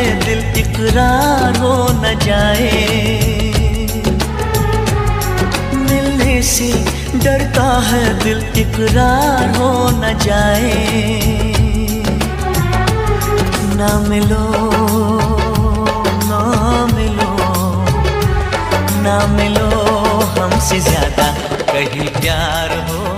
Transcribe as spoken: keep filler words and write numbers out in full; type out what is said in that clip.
दिल इकरार हो न जाए, मिलने से डरता है दिल इकरार हो न जाए। ना मिलो ना मिलो ना मिलो हमसे ज्यादा कहीं प्यार हो